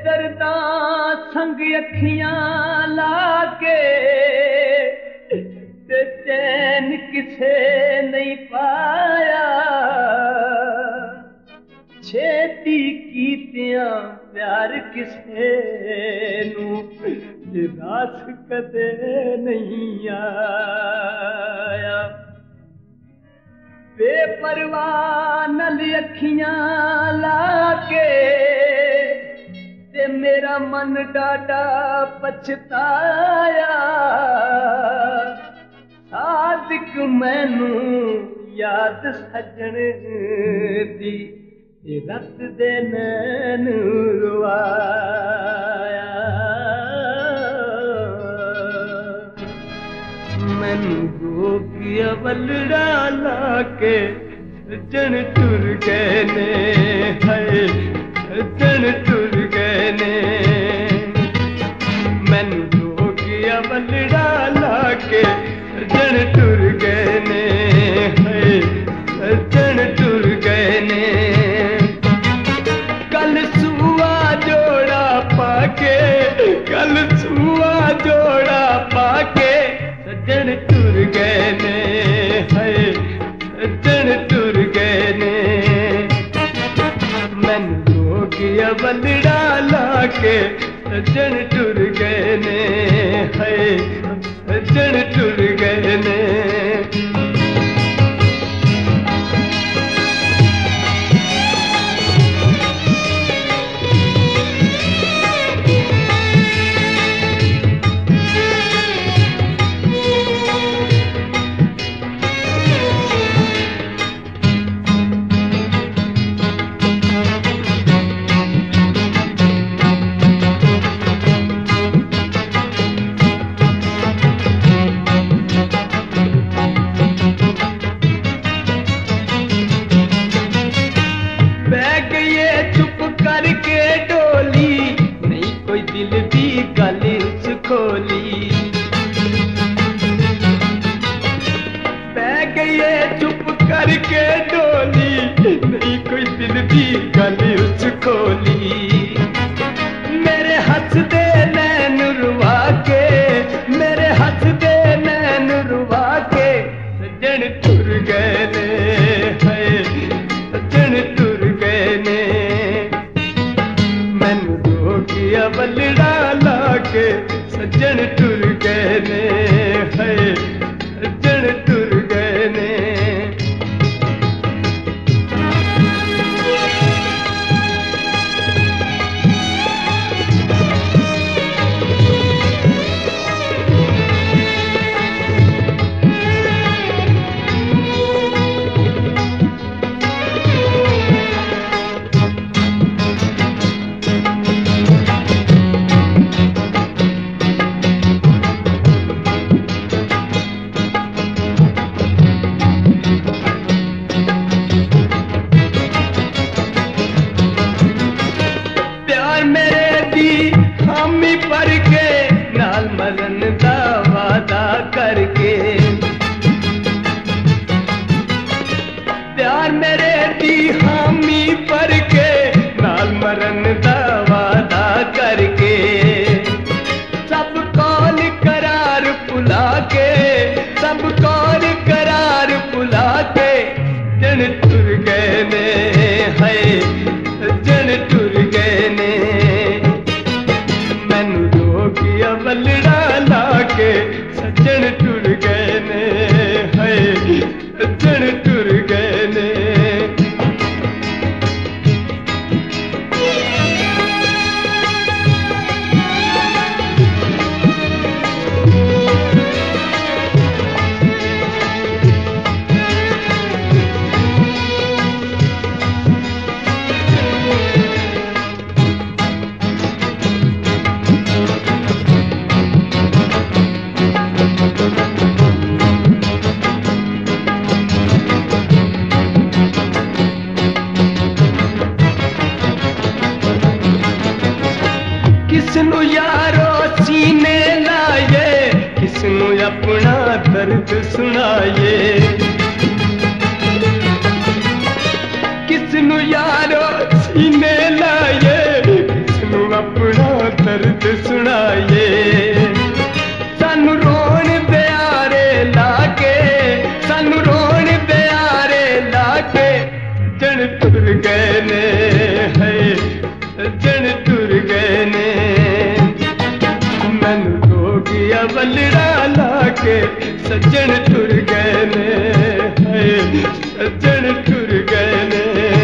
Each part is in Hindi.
बेदर्दा संग अखियां लाके ते चैन किसे नहीं पाया छेती कीतियां प्यार किसे नू रास कदे नहीं आया बेपरवाह नल अखियां लाके ते मेरा मन डाडा पछताया सादिक मैनू याद सजन दी रत दे नैन रुआया मैनू गोगिया वलड़ा लाके सजन टुर गए ने हाय सजन टुर गए ने मैनू गोगिया वलड़ा लाके सजन टुर गए ने हाय सजन टुर गए ने कल सुआ जोड़ा पाके कल सुआ जोड़ा पाके सजन टुर गए ने हाय सजन टुर गए ने मैनू गोगिया वलड़ा लाके सजन टुर गए ने हाय सजन टुर गए ने करके डोली नहीं कोई दिल दी गल उस खोली मेरे हंस दे नैन रुवा के मेरे हंस दे नैन रुवा के सजन टुर गए ने हाय सजन टुर गए ने मैनू गोगिया वलड़ा लाके सजन टुर गए ने हाय सजन टुर गए ने प्यार मेरे दी हामी पर के नाल मरन दा वादा करके सब कौल करार भुला के सब कौल करार भुला के जन टुर गए ने हाय जन टुर गए ने मैनू गोगिया वलड़ा लाके सजन टुर गए ने हाय सजन टुर गए ने किसनू यारो सीने लाए किसनू अपना दर्द सुनाए किसनू यारो सीने लाए किसनू अपना गीत सुनाइए सानू रोन प्यारे लाके सानू रोन प्यारे लाके जन तुर गए ने है जन तुर गए ने मैनू हो गया बलड़ा लाके सज्जन तुर गए ने है सज्जन तुर गए ने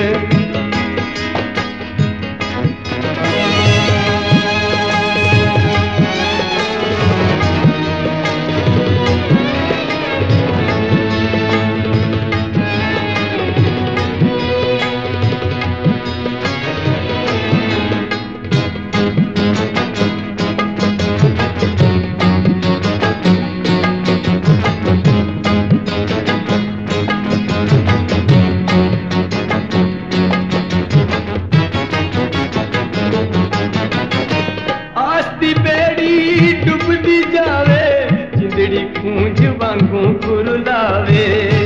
पूंछ वांगू कुरलावे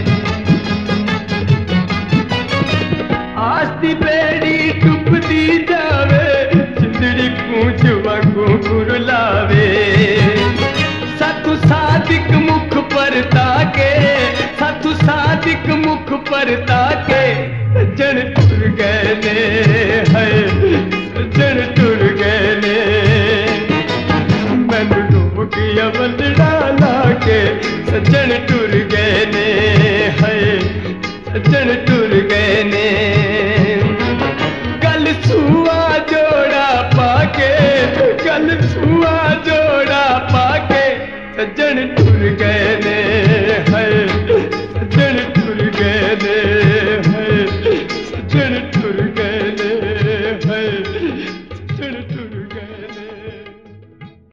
आस्ती बेड़ी डुबदी जावे जिंदड़ी पूंछ वांगू कुरलावे सातु सादिक मुख पर ताके सातु सादिक मुख पर ताके सज्जन तुर गए ने